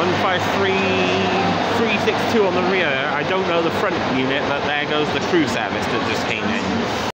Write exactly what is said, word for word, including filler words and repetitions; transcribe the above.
one five three three six two on the rear. I don't know the front unit, but there goes the crew service that just came in.